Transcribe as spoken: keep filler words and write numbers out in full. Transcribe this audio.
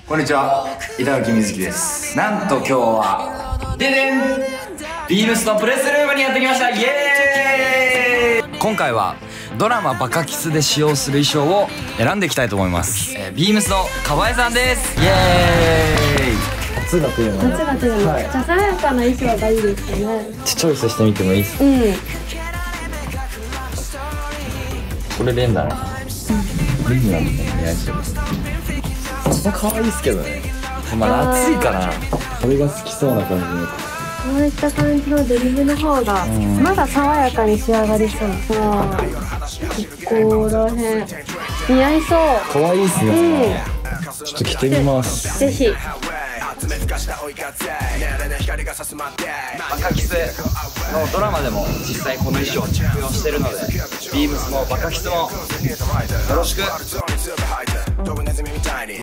こんにちは、板垣瑞希です。なんと今日はででんビームスのプレスルームにやってきました。イエーイ。今回はドラマバカキスで使用する衣装を選んでいきたいと思います。えー、ビームスの河江さんです。イエーイ。 夏が来るので、 夏が来るので、はい、じゃあ爽やかな衣装がいいですね。 チョイスしてみてもいいですか？うん。これレンダー。レンダーみたいな似合いそうです。可愛いですけどね。まあ暑いかな。これが好きそうな感じの。 こういった感じのデニムの方がまだ爽やかに仕上がりそう。ああ、ここら辺似合いそう。 可愛いですね。うん、ちょっと着てみます。 ぜひ。 バカキスのドラマでも実際この衣装を着用してるので、ビームスもバカキスもよろしく。